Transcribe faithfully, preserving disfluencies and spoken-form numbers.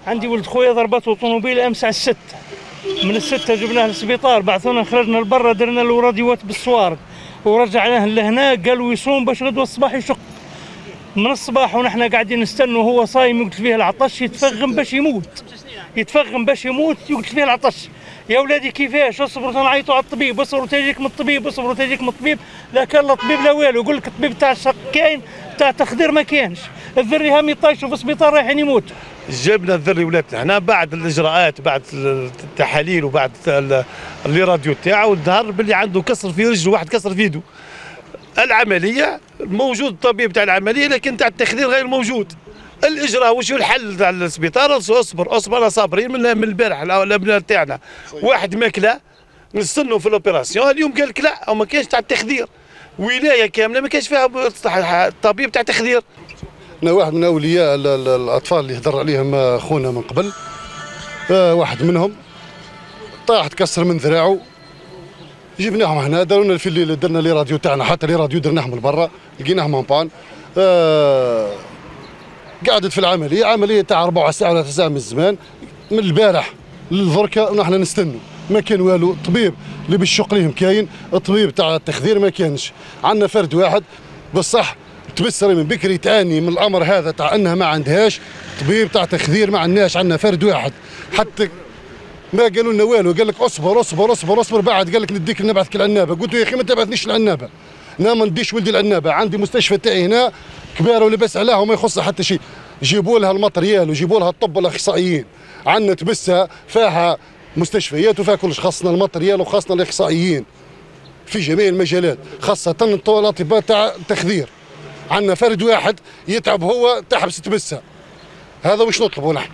عندي ولد خويا ضربته طوموبيل امس على الستة، من الستة جبناه للسبيطار، بعثونا خرجنا لبرا درنا له راديوات بالصوارد ورجعناه لهنا، قالوا يصوم باش غدوه الصباح يشق. من الصباح ونحن قاعدين نستنوا وهو صايم يقتل فيه العطش، يتفغم باش يموت يتفغم باش يموت يقتل فيه العطش. يا ولادي كيفاش اصبروا تنعيطوا على الطبيب، اصبروا تجيك من الطبيب، اصبروا تجيك من الطبيب. لا كان لا طبيب لا والو، يقول لك الطبيب تاع الشق كاين تاع التخدير ما كانش. الذري هام يطيشوا في السبيطار رايحين يموتوا. جبنا الذري ولاتنا هنا بعد الاجراءات، بعد التحاليل وبعد اللي راديو تاعو، ظهر باللي عنده كسر في رجله، واحد كسر في يده. العمليه موجود الطبيب تاع العمليه، لكن تاع التخدير غير موجود. الاجراء وش الحل تاع السبيطار؟ اصبر اصبر انا صابرين من من البارح الابناء تاعنا، واحد ما كلا نستنوا في الاوبيراسيون، اليوم قال لك لا وما كانش تاع التخدير، ولايه كامله ما كانش فيها طبيب تاع تخدير. انا واحد من اولياء الاطفال اللي هضر عليهم اخونا من قبل، واحد منهم طاح تكسر من ذراعه، جبناهم هنا دارونا في الليل، درنا لي راديو تاعنا، حتى لي راديو درناهم من برا لقيناهم بان. آه قعدت في العمليه، عمليه تاع أربعة ساعات ولا ثلاث ساعات من الزمان، من البارح للدركه ونحن نستنوا، ما كان والو. الطبيب اللي بالشق ليهم كاين، الطبيب تاع التخدير ما كانش. عندنا فرد واحد بصح تبصري من بكري تعاني من الامر هذا تاع انها ما عندهاش طبيب تاع تخدير، ما عندناش، عندنا فرد واحد حتى ما قالوا لنا والو، قال لك اصبر اصبر اصبر اصبر، بعد قال لك نديك نبعثك العنابه. قلت له يا اخي ما تبعثنيش العنابه، انا ما نديش ولدي العنابه، عندي مستشفى تاعي هنا كبيره ولبس عليها وما يخصها حتى شيء. جيبوا لها الماتريال وجيبوا لها الطب والاخصائيين، عندنا تبسها فيها مستشفيات وفيها كلش، خاصنا الماتريال وخاصنا الاخصائيين في جميع المجالات، خاصه الاطباء تاع التخدير. عندنا فرد واحد يتعب هو تحبس تبسها، هذا وش نطلبوا نحن.